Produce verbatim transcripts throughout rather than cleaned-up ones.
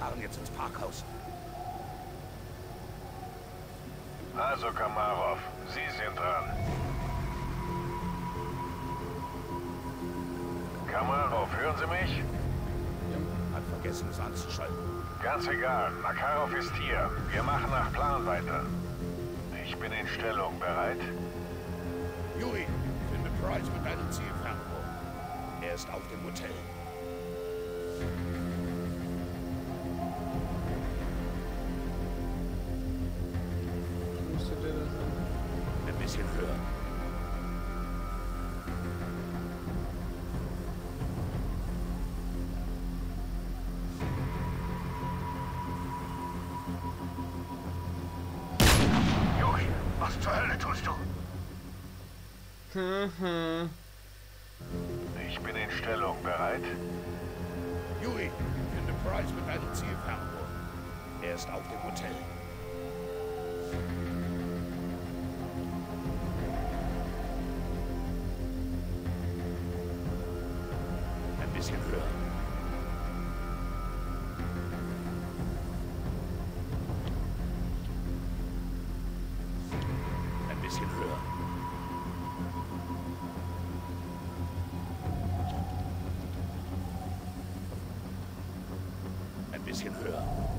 fahren jetzt ins Parkhaus. Also, Kamarov, Sie sind dran. Kamarov, hören Sie mich? Hat vergessen, es anzuschalten. Ganz egal, Makarov ist hier. Wir machen nach Plan weiter. Ich bin in Stellung. Bereit? Juri, finde Price mit einem Zielfernrohr. Er ist auf dem Hotel. Müsste der da sein? Ein bisschen höher. Juri, was zur Hölle tust du? Mhm. Ich bin in Stellung. Bereit? Juri, finde Price mit einem Zielfernrohr. Er ist auf dem Hotel. Ein bisschen höher. Ein bisschen höher. Ein bisschen höher.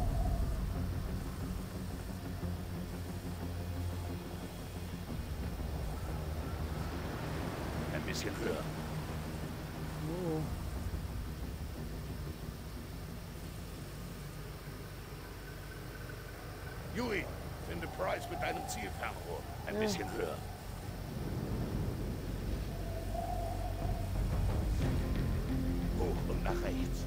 Ein bisschen höher. Oh. Juri, finde Price mit einem Zielfernrohr. Ein bisschen höher. Hoch und nach rechts.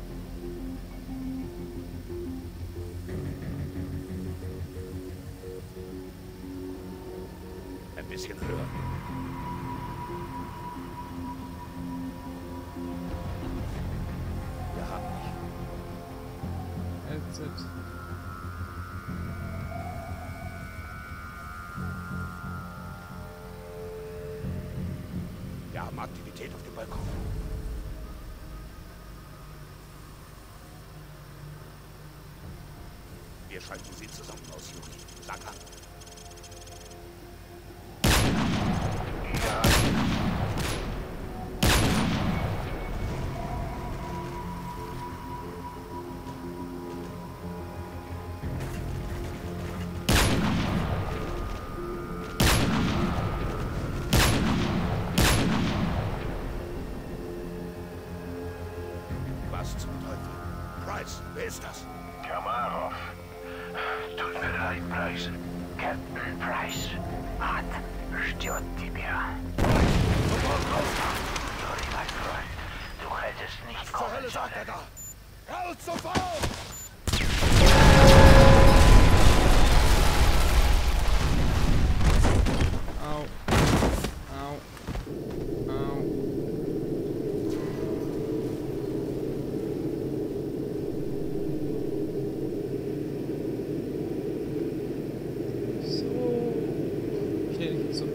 Ein bisschen höher. Wir haben dich. Exit. Wir haben Aktivität auf dem Balkon. Wir schalten sie zusammen aus, Juri. Sag an. Ja. Was zum Teufel? Price, wer ist das? Kamarov. Tut mir leid, Price. Captain Price. Art ждет тебя. Sorry, mein Freund. Du hättest nicht Zur Hölle kommen sagt er sollen. da? Raus sofort! Au. Au. Au. So. Okay, so.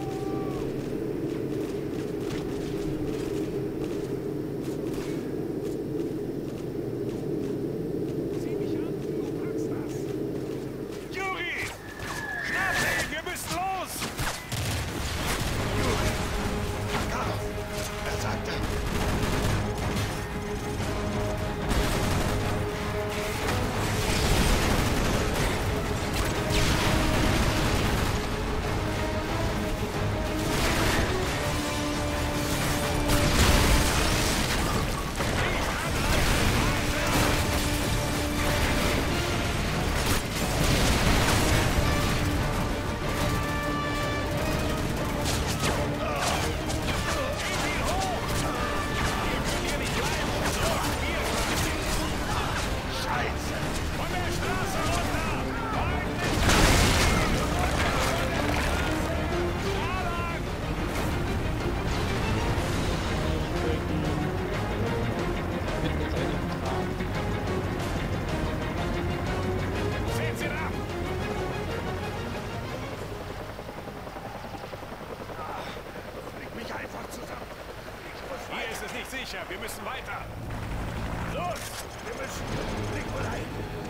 Sieh mich an, du packst das! Juri! Schnapp dich, wir müssen los! Makarov! Er sagte... Hier ist es nicht sicher. Wir müssen weiter. Los! Wir müssen... Nikolai!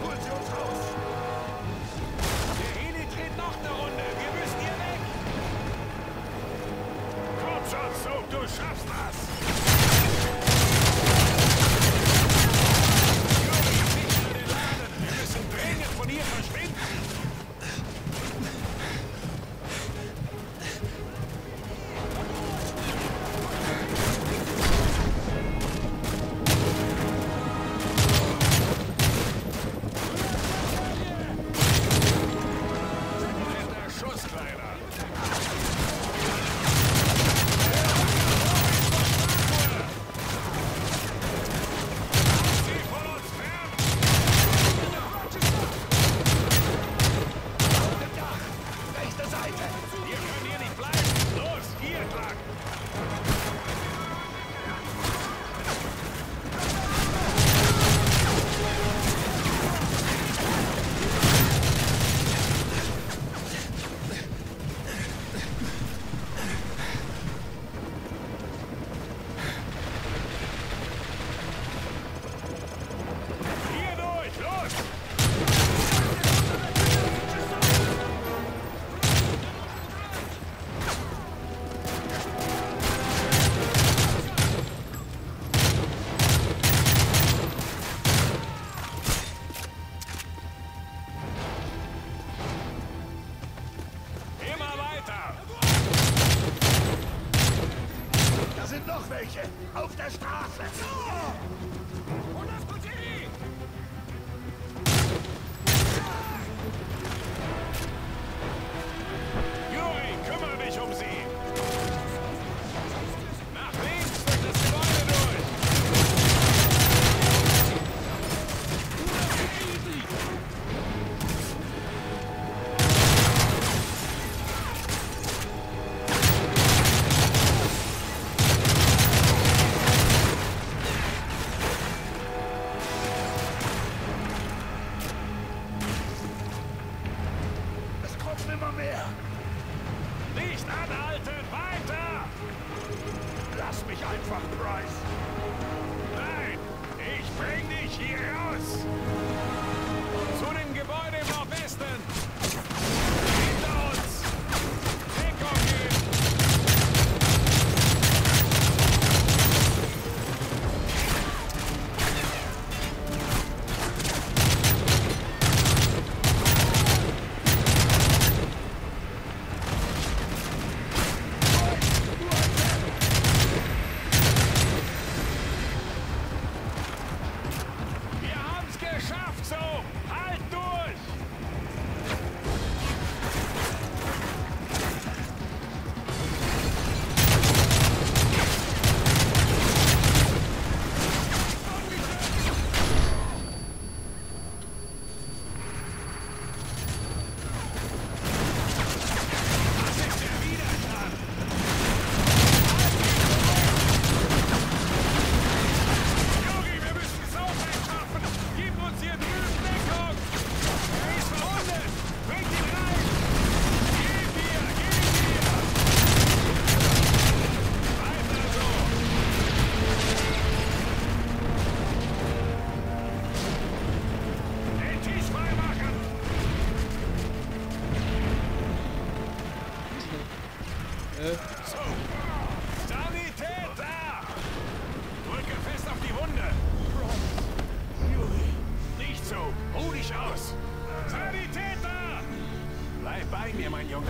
bei mir, mein Junge.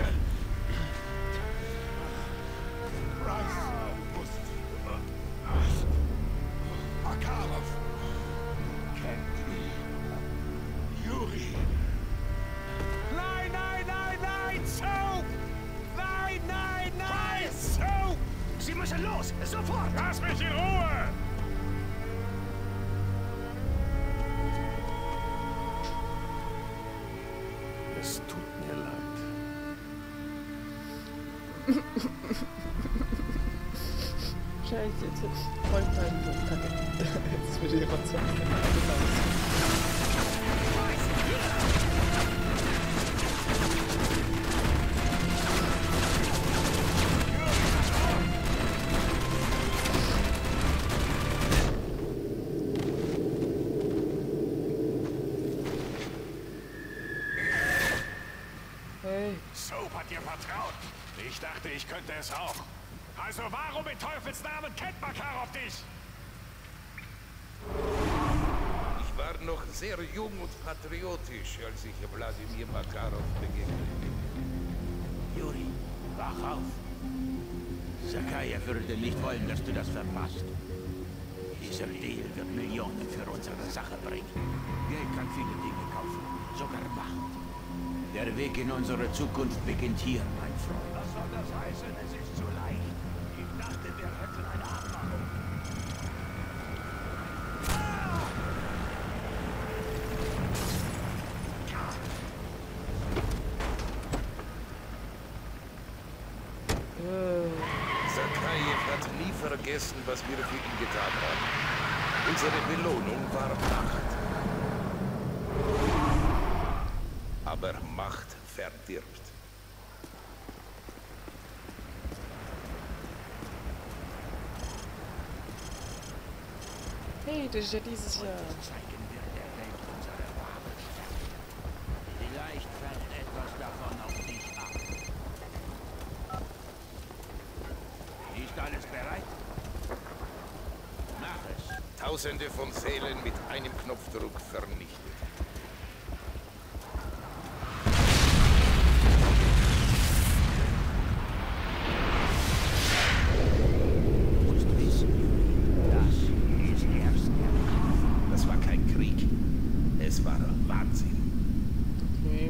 Price muss... Makarov. Juri. Nein, nein, nein, nein, Soap! Nein, nein, nein, Soap! Sie müssen los, sofort! Lass mich in Ruhe! Es tut mir leid. Scheiße, jetzt voll beim Kacke. Jetzt wird ihr verzweifelt. Hey. Soap hat dir vertraut. Ich dachte, ich könnte es auch. Also warum in Teufels Namen kennt Makarov dich? Ich war noch sehr jung und patriotisch, als ich Wladimir Makarov begegnete. Juri, wach auf. Sakaja würde nicht wollen, dass du das verpasst. Dieser Deal wird Millionen für unsere Sache bringen. Geld kann viele Dinge kaufen, sogar Macht. Der Weg in unsere Zukunft beginnt hier, mein Freund. Was soll das heißen? Es ist zu leicht. Ich dachte, wir hätten eine Abmachung. Sakajew hat nie vergessen, was wir für ihn getan haben. Unsere Belohnung war Macht. Aber Macht verdirbt. Hey, das ist ja dieses Jahr. Zeigen wir der Welt unsere wahre Stärke. Vielleicht fällt etwas davon auf dich ab. Ist alles bereit? Mach es. Tausende von Seelen mit einem Knopfdruck vernichtet. Das war kein Krieg. Es war Wahnsinn. Okay.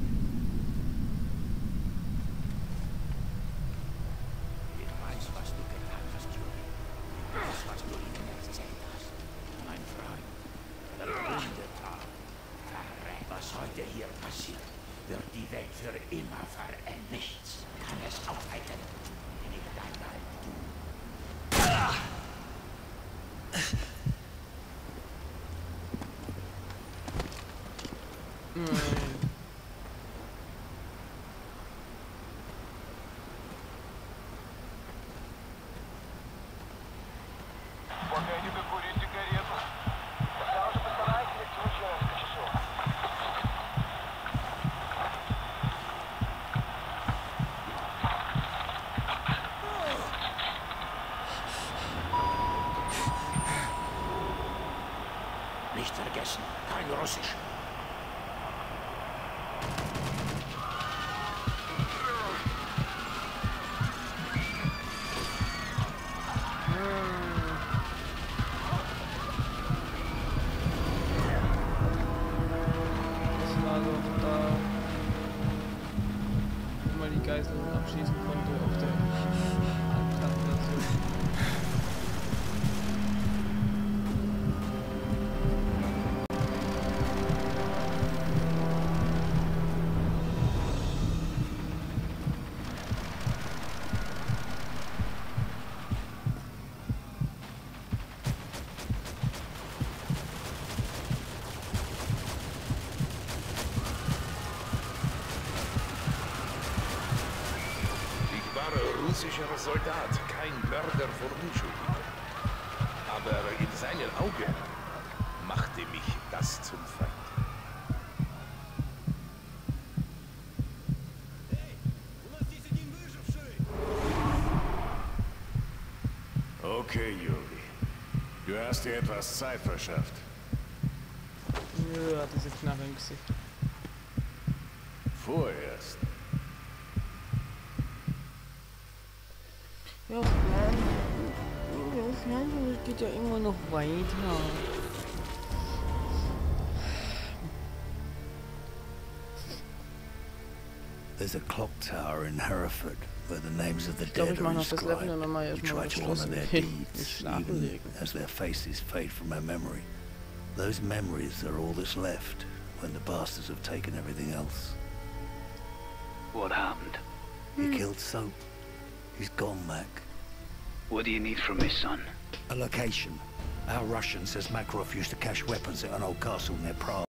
Ich weiß, was du getan hast, Juri. Ich weiß, was du ihnen erzählt hast. Mein Freund, Verbündeter, Verräter. Was heute hier passiert, wird die Welt für immer verändern. Nichts kann es aufhalten. Nicht einmal du. Погоди-ка курить сигарету. Я уже постараюсь всего через несколько часов. Nicht vergessen, kein Russisch. Das war doch da, wo man die Geiseln abschießen konnte auf der Antrag. Ich war russischer Soldat, kein Mörder von Unschuldigen. Aber in seinen Augen machte mich das zum Feind. Okay, Juri. Du hast dir etwas Zeit verschafft. Ja, diese Knarre im Gesicht. Vorerst. Ja, Fern. Ja, Fern, das geht ja immer noch weiter. There's a clock tower in Hereford where the names of the Ich glaube, dead ich mache are noch das Level und inscribed. dann mal We erstmal try was to honor Schluss their mit nicht deeds, schlafen even legen. as their faces fade from our memory. Those memories are all that's left when the bastards have taken everything else. What happened? He killed Soap. He's gone, Mac. What do you need from me, son? A location. Our Russian says Makarov used to cache weapons at an old castle near Prague.